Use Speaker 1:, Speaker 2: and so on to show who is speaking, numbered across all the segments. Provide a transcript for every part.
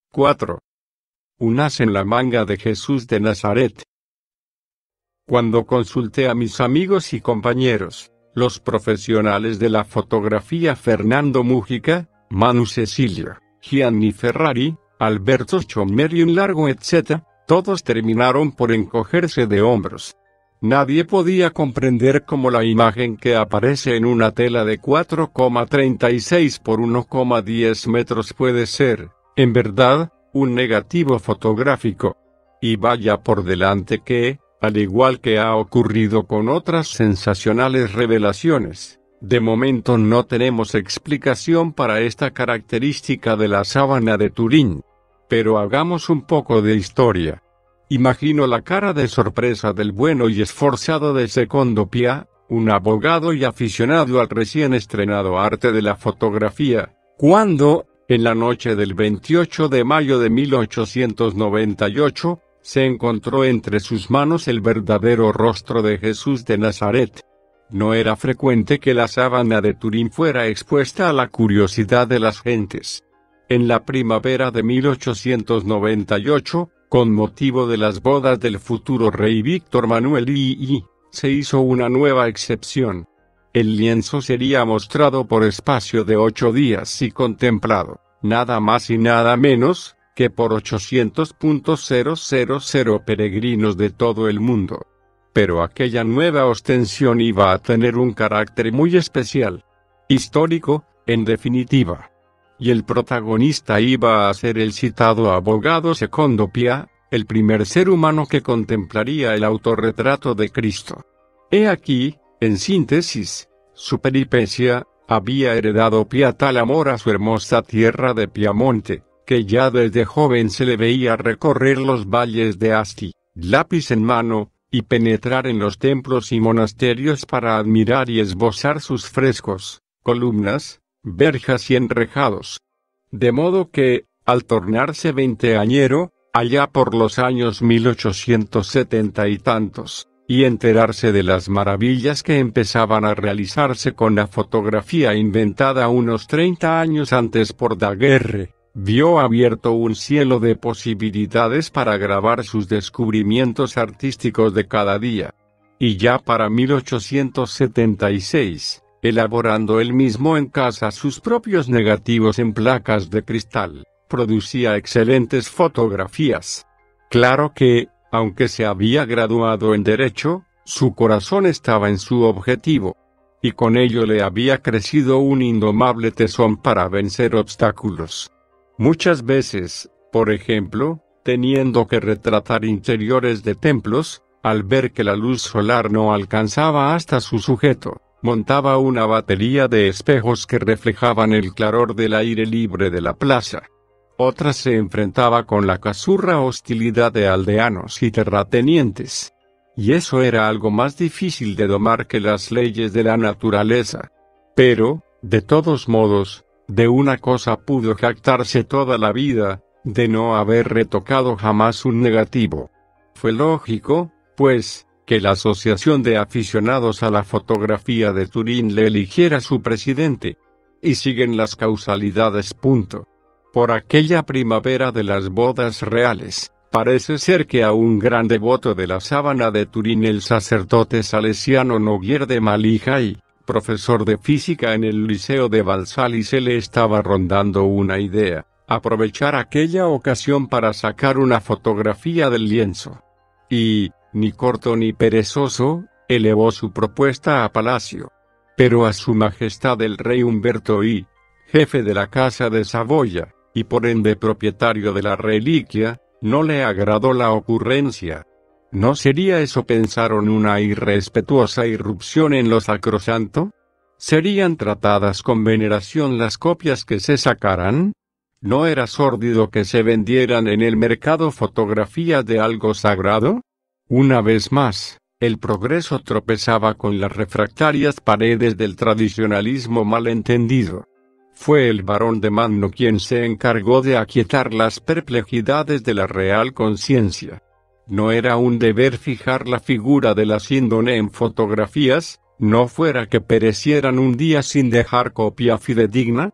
Speaker 1: 4. Un as en la manga de Jesús de Nazaret. Cuando consulté a mis amigos y compañeros, los profesionales de la fotografía Fernando Mújica, Manu Cecilia, Gianni Ferrari, Alberto Chomer un largo etc., todos terminaron por encogerse de hombros. Nadie podía comprender cómo la imagen que aparece en una tela de 4,36 por 1,10 metros puede ser, en verdad, un negativo fotográfico. Y vaya por delante que, al igual que ha ocurrido con otras sensacionales revelaciones, de momento no tenemos explicación para esta característica de la sábana de Turín. Pero hagamos un poco de historia. Imagino la cara de sorpresa del bueno y esforzado de Secondo Pia, un abogado y aficionado al recién estrenado arte de la fotografía, cuando, en la noche del 28 de mayo de 1898, se encontró entre sus manos el verdadero rostro de Jesús de Nazaret. No era frecuente que la sábana de Turín fuera expuesta a la curiosidad de las gentes. En la primavera de 1898, con motivo de las bodas del futuro rey Víctor Manuel II, se hizo una nueva excepción. El lienzo sería mostrado por espacio de 8 días y contemplado, nada más y nada menos, que por 800.000 peregrinos de todo el mundo. Pero aquella nueva ostensión iba a tener un carácter muy especial. Histórico, en definitiva. Y el protagonista iba a ser el citado abogado Secondo Pia, el primer ser humano que contemplaría el autorretrato de Cristo. He aquí, en síntesis, su peripecia. Había heredado Pia tal amor a su hermosa tierra de Piamonte, que ya desde joven se le veía recorrer los valles de Asti, lápiz en mano, y penetrar en los templos y monasterios para admirar y esbozar sus frescos, columnas, verjas y enrejados. De modo que, al tornarse veinteañero, allá por los años 1870 y tantos, y enterarse de las maravillas que empezaban a realizarse con la fotografía inventada unos 30 años antes por Daguerre, vio abierto un cielo de posibilidades para grabar sus descubrimientos artísticos de cada día. Y ya para 1876, elaborando él mismo en casa sus propios negativos en placas de cristal, producía excelentes fotografías. Claro que, aunque se había graduado en Derecho, su corazón estaba en su objetivo. Y con ello le había crecido un indomable tesón para vencer obstáculos. Muchas veces, por ejemplo, teniendo que retratar interiores de templos, al ver que la luz solar no alcanzaba hasta su sujeto, montaba una batería de espejos que reflejaban el claror del aire libre de la plaza. Otras se enfrentaba con la cazurra hostilidad de aldeanos y terratenientes. Y eso era algo más difícil de domar que las leyes de la naturaleza. Pero, de todos modos, de una cosa pudo jactarse toda la vida, de no haber retocado jamás un negativo. Fue lógico, pues, que la Asociación de Aficionados a la Fotografía de Turín le eligiera su presidente. Y siguen las causalidades. Por aquella primavera de las bodas reales, parece ser que a un gran devoto de la sábana de Turín, el sacerdote salesiano Noguer de Malijay, profesor de física en el Liceo de Balsali, se le estaba rondando una idea: aprovechar aquella ocasión para sacar una fotografía del lienzo. Y, ni corto ni perezoso, elevó su propuesta a palacio. Pero a su majestad el rey Humberto I, jefe de la Casa de Saboya, y por ende propietario de la reliquia, no le agradó la ocurrencia. ¿No sería eso, pensaron, una irrespetuosa irrupción en lo sacrosanto? ¿Serían tratadas con veneración las copias que se sacaran? ¿No era sórdido que se vendieran en el mercado fotografías de algo sagrado? Una vez más, el progreso tropezaba con las refractarias paredes del tradicionalismo malentendido. Fue el barón de Manno quien se encargó de aquietar las perplejidades de la real conciencia. ¿No era un deber fijar la figura de la síndone en fotografías, no fuera que perecieran un día sin dejar copia fidedigna?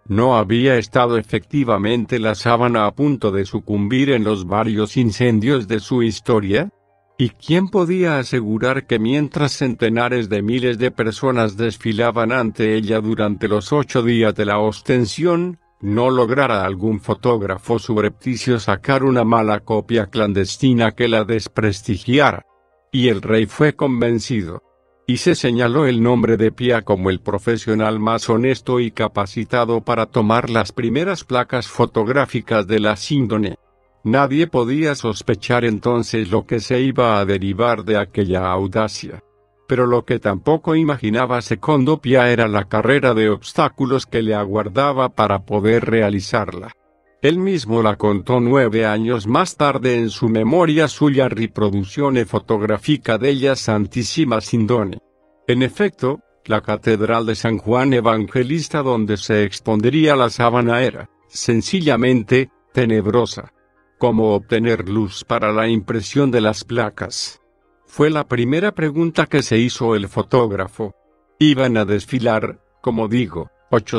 Speaker 1: ¿No había estado efectivamente la sábana a punto de sucumbir en los varios incendios de su historia? ¿Y quién podía asegurar que mientras centenares de miles de personas desfilaban ante ella durante los 8 días de la ostensión, no lograra algún fotógrafo subrepticio sacar una mala copia clandestina que la desprestigiara? Y el rey fue convencido. Y se señaló el nombre de Pia como el profesional más honesto y capacitado para tomar las primeras placas fotográficas de la síndone. Nadie podía sospechar entonces lo que se iba a derivar de aquella audacia. Pero lo que tampoco imaginaba Secondo Pia era la carrera de obstáculos que le aguardaba para poder realizarla. Él mismo la contó 9 años más tarde en su memoria sulla riproduzione fotografica della Santissima Sindone. En efecto, la Catedral de San Juan Evangelista donde se expondría la sábana era, sencillamente, tenebrosa. ¿Cómo obtener luz para la impresión de las placas? Fue la primera pregunta que se hizo el fotógrafo. Iban a desfilar, como digo,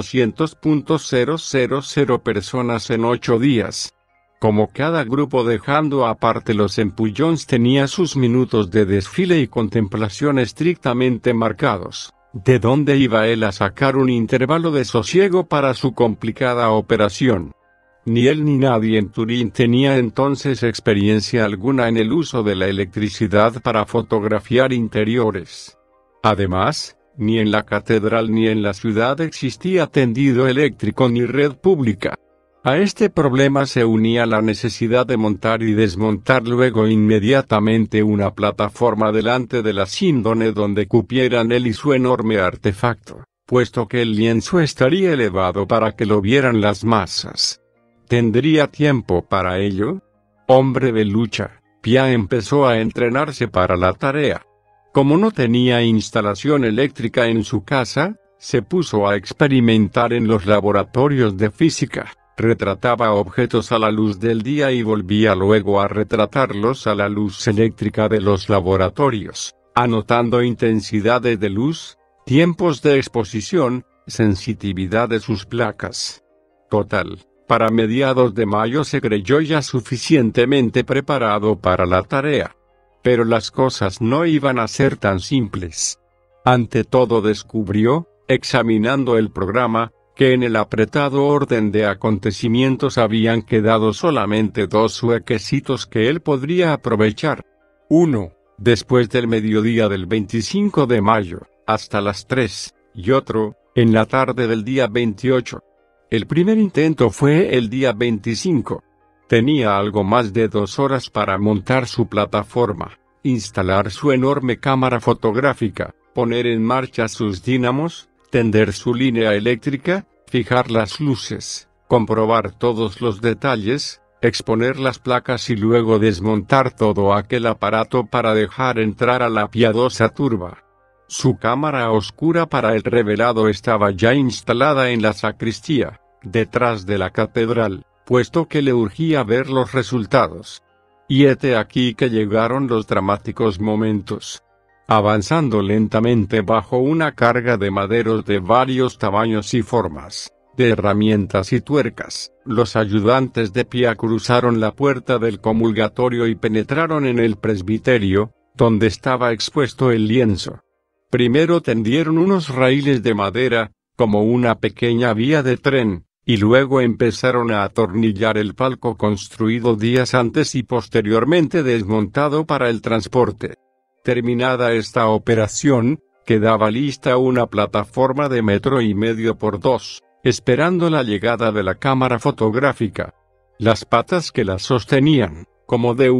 Speaker 1: 800.000 personas en 8 días. Como cada grupo dejando aparte los empullones tenía sus minutos de desfile y contemplación estrictamente marcados, ¿de dónde iba él a sacar un intervalo de sosiego para su complicada operación? Ni él ni nadie en Turín tenía entonces experiencia alguna en el uso de la electricidad para fotografiar interiores. Además, ni en la catedral ni en la ciudad existía tendido eléctrico ni red pública. A este problema se unía la necesidad de montar y desmontar luego inmediatamente una plataforma delante de la síndone donde cupieran él y su enorme artefacto, puesto que el lienzo estaría elevado para que lo vieran las masas. ¿Tendría tiempo para ello? Hombre de lucha, Pia empezó a entrenarse para la tarea. Como no tenía instalación eléctrica en su casa, se puso a experimentar en los laboratorios de física, retrataba objetos a la luz del día y volvía luego a retratarlos a la luz eléctrica de los laboratorios, anotando intensidades de luz, tiempos de exposición, sensitividad de sus placas. Total, para mediados de mayo se creyó ya suficientemente preparado para la tarea. Pero las cosas no iban a ser tan simples. Ante todo descubrió, examinando el programa, que en el apretado orden de acontecimientos habían quedado solamente 2 huequecitos que él podría aprovechar. Uno, después del mediodía del 25 de mayo, hasta las 3, y otro, en la tarde del día 28. El primer intento fue el día 25. Tenía algo más de 2 horas para montar su plataforma, instalar su enorme cámara fotográfica, poner en marcha sus dínamos, tender su línea eléctrica, fijar las luces, comprobar todos los detalles, exponer las placas y luego desmontar todo aquel aparato para dejar entrar a la piadosa turba. Su cámara oscura para el revelado estaba ya instalada en la sacristía, detrás de la catedral, puesto que le urgía ver los resultados. Y hete aquí que llegaron los dramáticos momentos. Avanzando lentamente bajo una carga de maderos de varios tamaños y formas, de herramientas y tuercas, los ayudantes de Pia cruzaron la puerta del comulgatorio y penetraron en el presbiterio, donde estaba expuesto el lienzo. Primero tendieron unos raíles de madera, como una pequeña vía de tren, y luego empezaron a atornillar el palco construido días antes y posteriormente desmontado para el transporte. Terminada esta operación, quedaba lista una plataforma de 1,5 metros por 2, esperando la llegada de la cámara fotográfica. Las patas que la sostenían, como de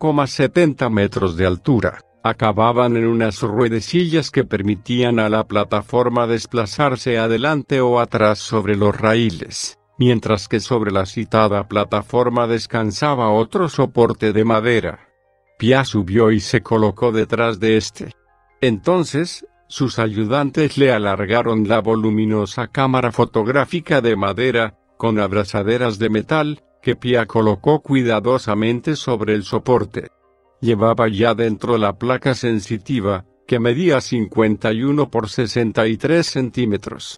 Speaker 1: 1,70 metros de altura, acababan en unas ruedecillas que permitían a la plataforma desplazarse adelante o atrás sobre los raíles, mientras que sobre la citada plataforma descansaba otro soporte de madera. Pia subió y se colocó detrás de este. Entonces, sus ayudantes le alargaron la voluminosa cámara fotográfica de madera, con abrazaderas de metal, que Pia colocó cuidadosamente sobre el soporte. Llevaba ya dentro la placa sensitiva, que medía 51 por 63 centímetros.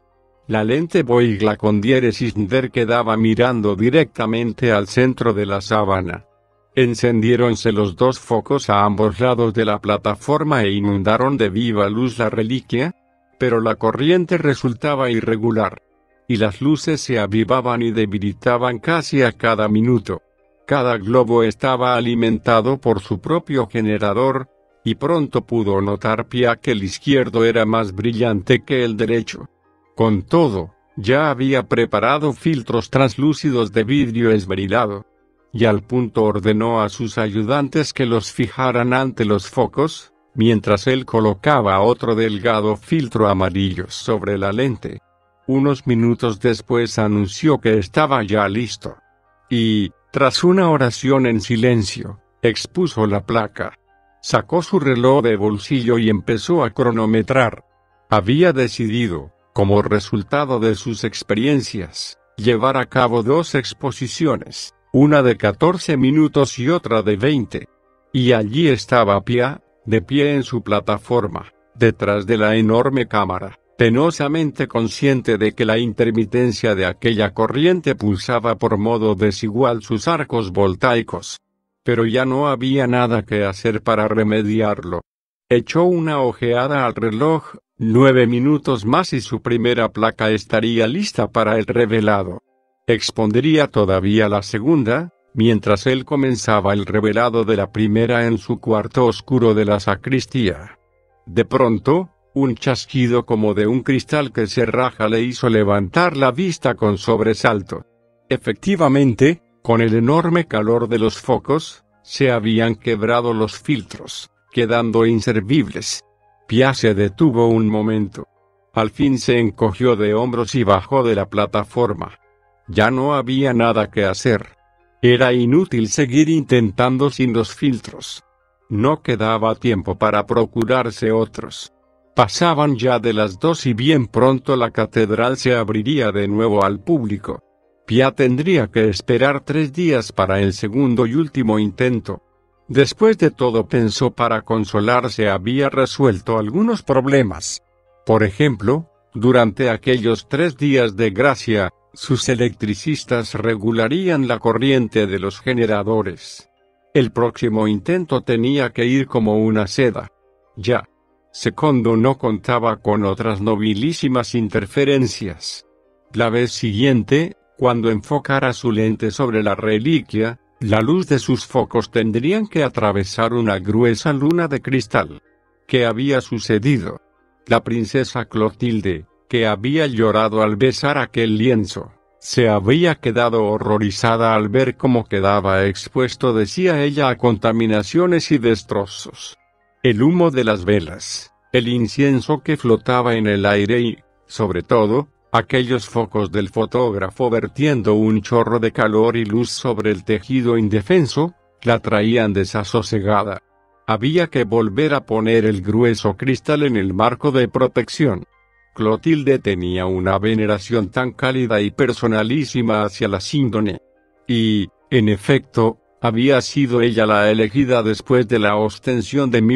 Speaker 1: La lente Boigla con diéresis der quedaba mirando directamente al centro de la sábana. Encendiéronse los dos focos a ambos lados de la plataforma e inundaron de viva luz la reliquia, pero la corriente resultaba irregular, y las luces se avivaban y debilitaban casi a cada minuto. Cada globo estaba alimentado por su propio generador, y pronto pudo notar Pia que el izquierdo era más brillante que el derecho. Con todo, ya había preparado filtros translúcidos de vidrio esmerilado, y al punto ordenó a sus ayudantes que los fijaran ante los focos, mientras él colocaba otro delgado filtro amarillo sobre la lente. Unos minutos después anunció que estaba ya listo. Y, tras una oración en silencio, expuso la placa. Sacó su reloj de bolsillo y empezó a cronometrar. Había decidido, como resultado de sus experiencias, llevar a cabo 2 exposiciones, una de 14 minutos y otra de 20. Y allí estaba Pia, de pie en su plataforma, detrás de la enorme cámara, penosamente consciente de que la intermitencia de aquella corriente pulsaba por modo desigual sus arcos voltaicos. Pero ya no había nada que hacer para remediarlo. Echó una ojeada al reloj, 9 minutos más y su primera placa estaría lista para el revelado. Expondría todavía la segunda, mientras él comenzaba el revelado de la primera en su cuarto oscuro de la sacristía. De pronto, un chasquido como de un cristal que se raja le hizo levantar la vista con sobresalto. Efectivamente, con el enorme calor de los focos, se habían quebrado los filtros, quedando inservibles. Pia se detuvo un momento. Al fin se encogió de hombros y bajó de la plataforma. Ya no había nada que hacer. Era inútil seguir intentando sin los filtros. No quedaba tiempo para procurarse otros. Pasaban ya de las 2 y bien pronto la catedral se abriría de nuevo al público. Pia tendría que esperar 3 días para el segundo y último intento. Después de todo, pensó, para consolarse, había resuelto algunos problemas. Por ejemplo, durante aquellos 3 días de gracia, sus electricistas regularían la corriente de los generadores. El próximo intento tenía que ir como una seda. Ya. Secondo no contaba con otras nobilísimas interferencias. La vez siguiente, cuando enfocara su lente sobre la reliquia, la luz de sus focos tendrían que atravesar una gruesa luna de cristal. ¿Qué había sucedido? La princesa Clotilde, que había llorado al besar aquel lienzo, se había quedado horrorizada al ver cómo quedaba expuesto, decía ella, a contaminaciones y destrozos. El humo de las velas, el incienso que flotaba en el aire y, sobre todo, aquellos focos del fotógrafo vertiendo un chorro de calor y luz sobre el tejido indefenso, la traían desasosegada. Había que volver a poner el grueso cristal en el marco de protección. Clotilde tenía una veneración tan cálida y personalísima hacia la síndone. Y, en efecto, había sido ella la elegida después de la ostensión de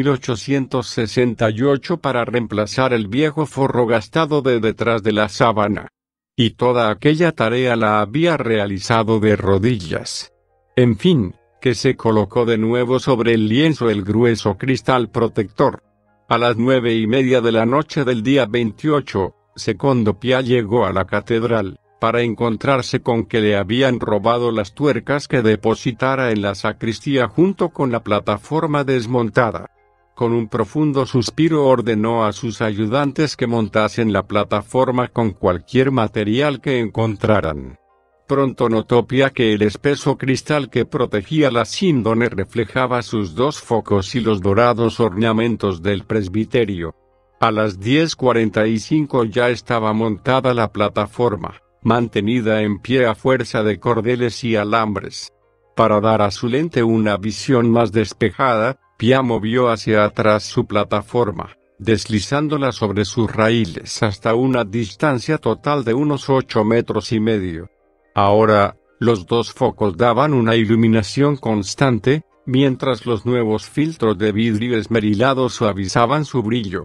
Speaker 1: 1868 para reemplazar el viejo forro gastado de detrás de la sábana. Y toda aquella tarea la había realizado de rodillas. En fin, que se colocó de nuevo sobre el lienzo el grueso cristal protector. A las 9:30 de la noche del día 28, Secondo Pia llegó a la catedral, para encontrarse con que le habían robado las tuercas que depositara en la sacristía junto con la plataforma desmontada. Con un profundo suspiro ordenó a sus ayudantes que montasen la plataforma con cualquier material que encontraran. Pronto notó Pia que el espeso cristal que protegía la síndone reflejaba sus 2 focos y los dorados ornamentos del presbiterio. A las 10:45 ya estaba montada la plataforma, mantenida en pie a fuerza de cordeles y alambres. Para dar a su lente una visión más despejada, Pia movió hacia atrás su plataforma, deslizándola sobre sus raíles hasta una distancia total de unos 8,5 metros. Ahora, los 2 focos daban una iluminación constante, mientras los nuevos filtros de vidrio esmerilado suavizaban su brillo.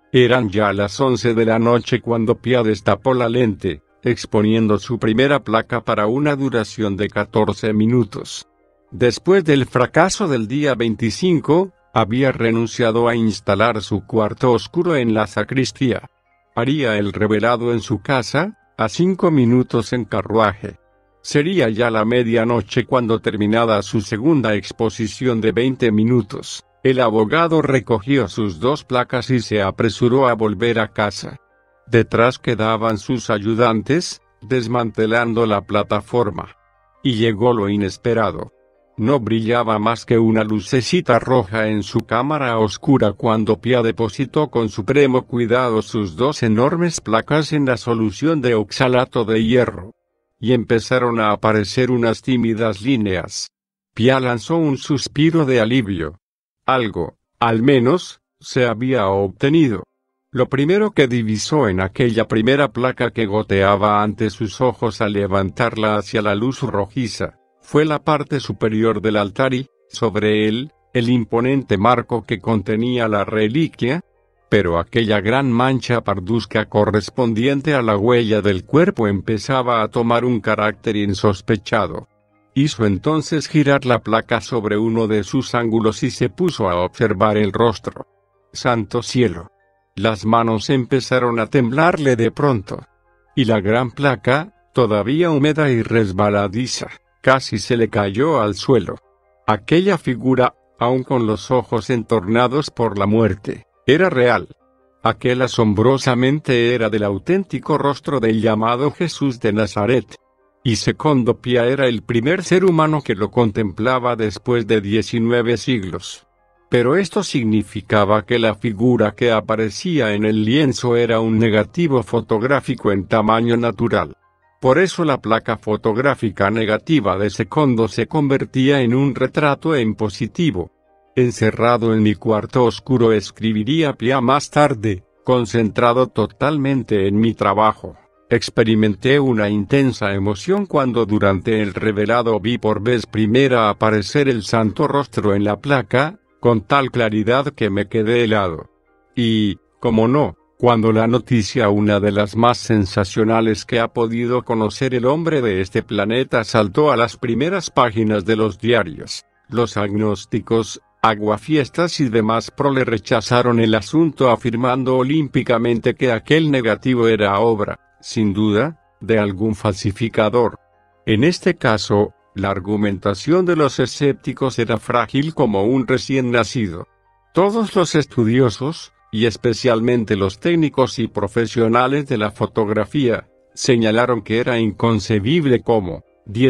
Speaker 1: Eran ya las 11 de la noche cuando Pia destapó la lente, exponiendo su primera placa para una duración de 14 minutos. Después del fracaso del día 25, había renunciado a instalar su cuarto oscuro en la sacristía. Haría el revelado en su casa, a 5 minutos en carruaje. Sería ya la medianoche cuando, terminada su segunda exposición de 20 minutos, el abogado recogió sus 2 placas y se apresuró a volver a casa. Detrás quedaban sus ayudantes, desmantelando la plataforma. Y llegó lo inesperado. No brillaba más que una lucecita roja en su cámara oscura cuando Pia depositó con supremo cuidado sus 2 enormes placas en la solución de oxalato de hierro. Y empezaron a aparecer unas tímidas líneas. Pia lanzó un suspiro de alivio. Algo, al menos, se había obtenido. Lo primero que divisó en aquella primera placa que goteaba ante sus ojos al levantarla hacia la luz rojiza, fue la parte superior del altar y, sobre él, el imponente marco que contenía la reliquia. Pero aquella gran mancha parduzca correspondiente a la huella del cuerpo empezaba a tomar un carácter insospechado. Hizo entonces girar la placa sobre uno de sus ángulos y se puso a observar el rostro. ¡Santo cielo! Las manos empezaron a temblarle de pronto. Y la gran placa, todavía húmeda y resbaladiza, casi se le cayó al suelo. Aquella figura, aun con los ojos entornados por la muerte, era real. Aquel asombrosamente era del auténtico rostro del llamado Jesús de Nazaret. Y Secondo Pia era el primer ser humano que lo contemplaba después de 19 siglos. Pero esto significaba que la figura que aparecía en el lienzo era un negativo fotográfico en tamaño natural. Por eso la placa fotográfica negativa de Secondo se convertía en un retrato en positivo. Encerrado en mi cuarto oscuro, escribiría Pia más tarde, concentrado totalmente en mi trabajo. Experimenté una intensa emoción cuando durante el revelado vi por vez primera aparecer el santo rostro en la placa, con tal claridad que me quedé helado. Y, como no, cuando la noticia, una de las más sensacionales que ha podido conocer el hombre de este planeta, saltó a las primeras páginas de los diarios, los agnósticos, aguafiestas y demás prole rechazaron el asunto afirmando olímpicamente que aquel negativo era obra, sin duda, de algún falsificador. En este caso, la argumentación de los escépticos era frágil como un recién nacido. Todos los estudiosos, y especialmente los técnicos y profesionales de la fotografía, señalaron que era inconcebible cómo,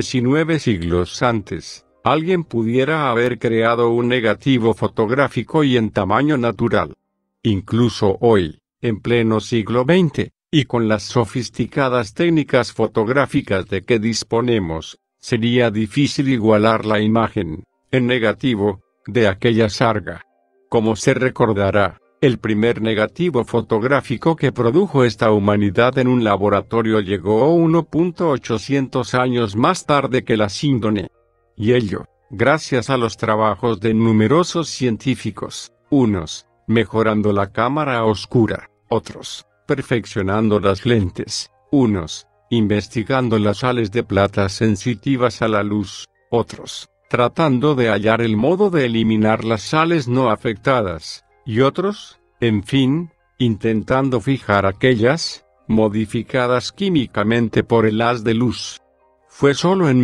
Speaker 1: 19 siglos antes, alguien pudiera haber creado un negativo fotográfico y en tamaño natural. Incluso hoy, en pleno siglo XX, y con las sofisticadas técnicas fotográficas de que disponemos, sería difícil igualar la imagen, en negativo, de aquella sarga. Como se recordará, el primer negativo fotográfico que produjo esta humanidad en un laboratorio llegó 1.800 años más tarde que la síndone. Y ello, gracias a los trabajos de numerosos científicos, unos, mejorando la cámara oscura, otros, perfeccionando las lentes, unos, investigando las sales de plata sensitivas a la luz, otros, tratando de hallar el modo de eliminar las sales no afectadas, y otros, en fin, intentando fijar aquellas, modificadas químicamente por el haz de luz. Fue solo en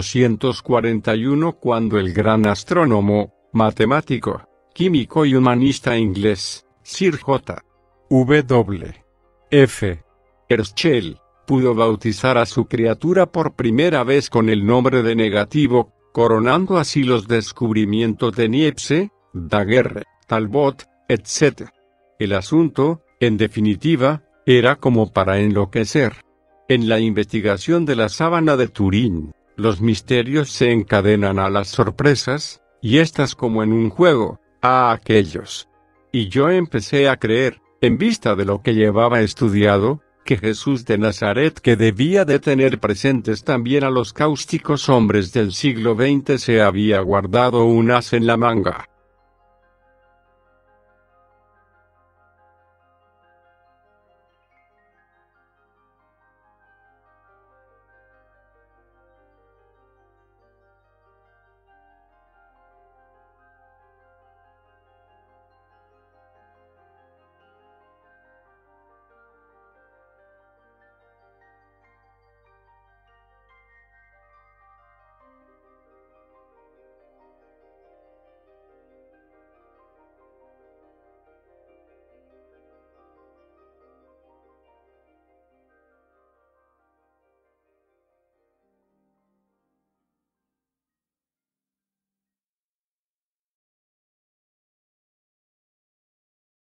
Speaker 1: 1841 cuando el gran astrónomo, matemático, químico y humanista inglés, Sir J. W. F. Herschel, pudo bautizar a su criatura por primera vez con el nombre de negativo, coronando así los descubrimientos de Niepce, Daguerre, Talbot, etc. El asunto, en definitiva, era como para enloquecer. En la investigación de la sábana de Turín, los misterios se encadenan a las sorpresas, y estas como en un juego, a aquellos. Y yo empecé a creer, en vista de lo que llevaba estudiado, que Jesús de Nazaret, que debía de tener presentes también a los cáusticos hombres del siglo XX, se había guardado un as en la manga.